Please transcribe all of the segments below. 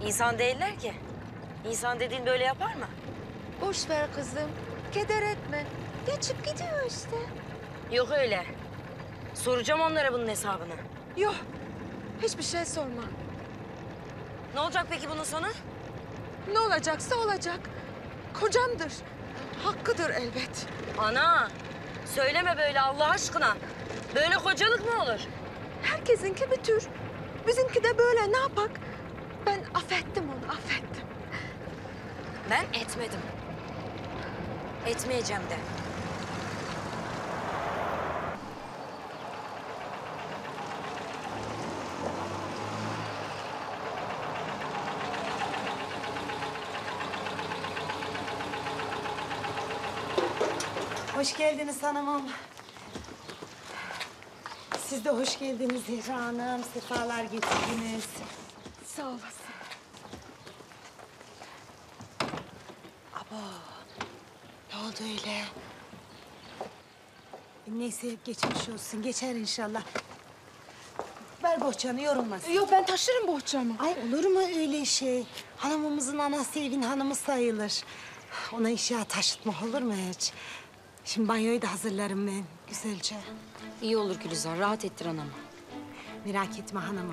İnsan değiller ki. İnsan dediğin böyle yapar mı? Boş ver kızım. Keder etme. Geçip gidiyor işte. Yok öyle. Soracağım onlara bunun hesabını. Yok. Hiçbir şey sorma. Ne olacak peki bunun sonu? Ne olacaksa olacak. Kocamdır. Hakkıdır elbet. Ana, söyleme böyle Allah aşkına. Böyle kocalık mı olur? Herkesinki bir tür. Bizimki de böyle, ne yapak? Ben affettim onu, affettim. Ben etmedim. Etmeyeceğim de. Hoş geldiniz hanımım. Siz de hoş geldiniz Zehra Hanım. Sefalar getirdiniz. Sağ olasın. Ne oldu öyle? Neyse geçmiş olsun. Geçer inşallah. Ver bohçanı, yorulmasın. Yok, ben taşırım bohçamı. Ay olur mu öyle şey? Hanımımızın anası evin hanımı sayılır. Ona eşya taşıtmak olur mu hiç? Şimdi banyoyu da hazırlarım ben güzelce. İyi olur Gülizar, rahat ettir anamı. Merak etme hanımım.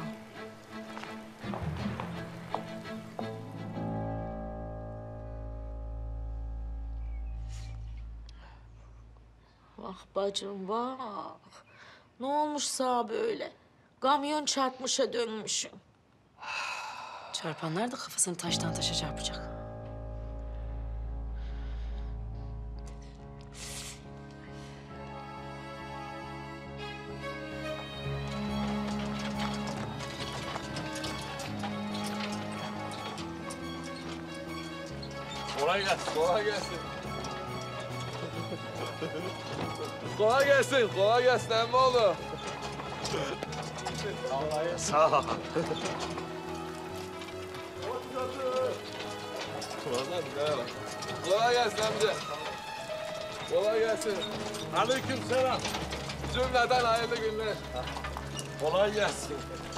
Vah bacım vah. Ne olmuş sağa böyle? Kamyon çarpmışa dönmüşüm. Çarpanlar da kafasını taştan taşa çarpacak. Kolay gelsin, kolay gelsin. Kolay gelsin, kolay gelsin emmoğlu. Sağ ol. Kolay gelsin amca. Kolay gelsin. Aleykümselam. Cümleden hayırlı günler. Kolay gelsin.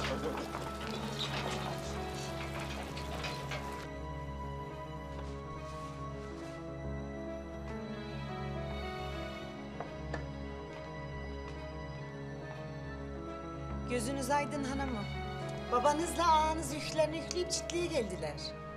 Gözünüz aydın hanımım. Babanızla ağanız yüklerini yükleyip çitliğe geldiler.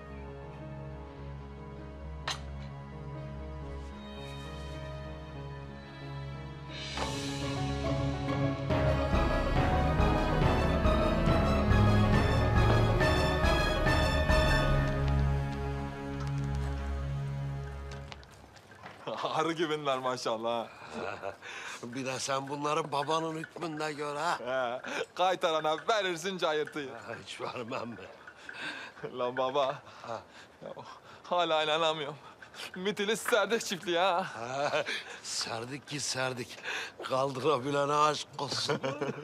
Arı gibiler maşallah. Bir de sen bunları babanın hükmünde gör ha. He, kaytarana verirsin cayırtıyı. Hiç vermem mi? Lan baba. Ya, hala inanamıyorum. Mitili serdik çiftliği ha. Serdik ki serdik. Kaldırabilene aşk olsun.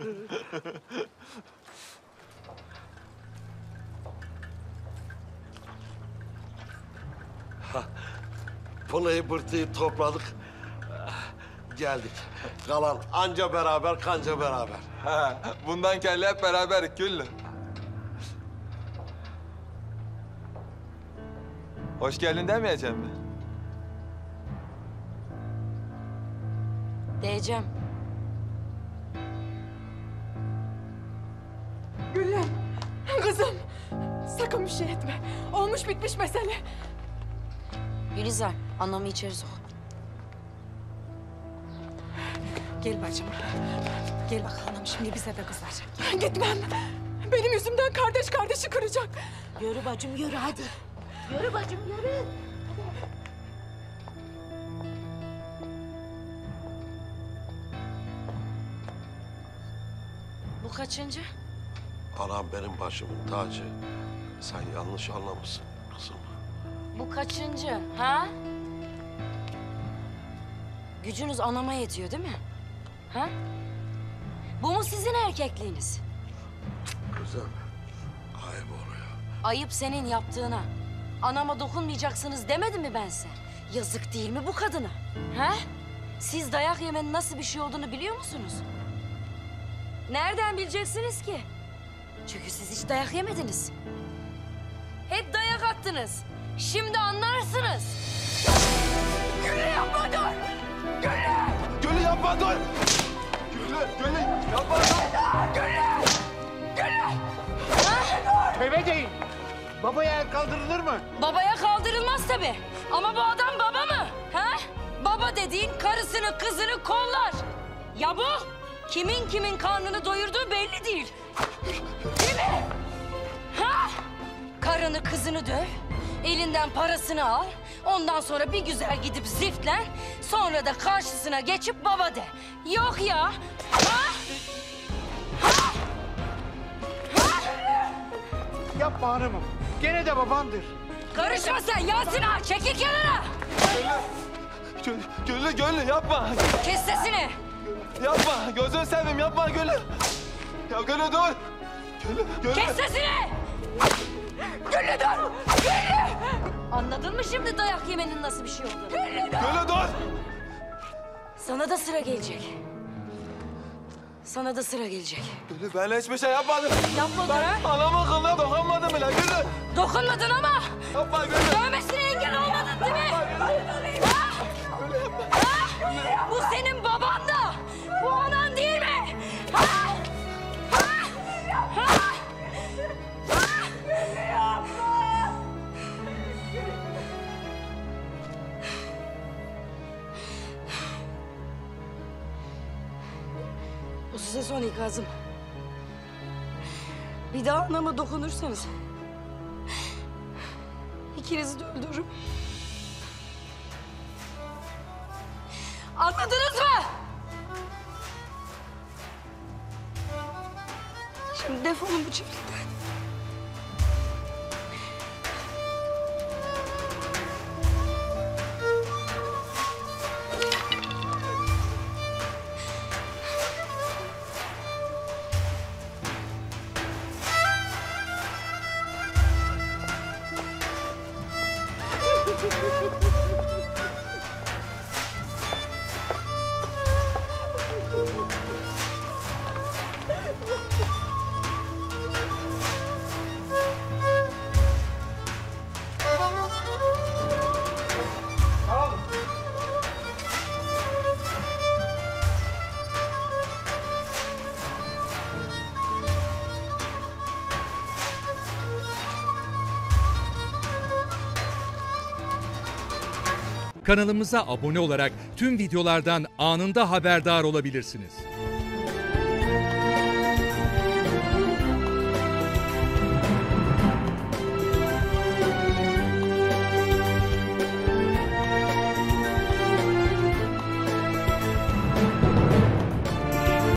Pılayı pırtıyı topladık. Geldik. Kalan anca beraber kanca beraber. He, bundan kelle hep beraber güllü. Hoş geldin demeyeceğim mi? Diyeceğim. Güllüm, kızım. Sakın bir şey etme. Olmuş bitmiş mesele. Gülizar, anamı içeri sok. Gel bacım. Gel bak hanım, şimdi bize de kızar. Gitmem. Benim yüzümden kardeş kardeşi kıracak. Yürü bacım yürü hadi. Yürü bacım yürü. Bu kaçıncı? Anam benim başımın tacı. Sen yanlış anlamışsın kızım. Bu kaçıncı, ha? Gücünüz anama yetiyor değil mi? Ha? Bu mu sizin erkekliğiniz? Kızım, ayıp oluyor. Ayıp senin yaptığına. Anama dokunmayacaksınız demedim mi ben size? Yazık değil mi bu kadına? Ha? Siz dayak yemenin nasıl bir şey olduğunu biliyor musunuz? Nereden bileceksiniz ki? Çünkü siz hiç dayak yemediniz. Hep dayak attınız. Şimdi anlarsınız. Güllü yapma dur! Güllü yapma dur! Güllü yapma dur! Tövbe deyin. Babaya el kaldırılır mı? Babaya kaldırılmaz tabii. Ama bu adam baba mı? Ha? Baba dediğin karısını, kızını kollar. Ya bu? Kimin karnını doyurduğu belli değil. Değil mi? Ha? Karını, kızını döv. Elinden parasını al. Ondan sonra bir güzel gidip ziftlen. Sonra da karşısına geçip baba de. Yok ya. Ha? Yapma hanımım. Gene de babandır. Karışma sen Yasin ağa. Çekil kenara. Güllü yapma! Kes sesini. Yapma! Gözünü seveyim yapma Güllü! Ya Güllü dur! Güllü! Kes sesini. Güllü dur. Güllü. Anladın mı şimdi dayak yemenin nasıl bir şey olduğunu? Güllü dur! Sana da sıra gelecek. Sana da sıra gelecek. Güllü ben hiçbir şey yapmadım. Yapmadın ha? Anamın kılına dokunmadım bile Güllü! Dokunmadın ama Yapma Güllü! dövmesine engel olmadın değil mi? Ha? Ha? Bu senin baban da. Bu anan değil mi? Ha? Ha? Ha? Bu size son ikazım. Bir daha anama dokunursanız ikinizi de öldürürüm. Anladınız mı? Şimdi defolun bu çiftlikten. Kanalımıza abone olarak tüm videolardan anında haberdar olabilirsiniz.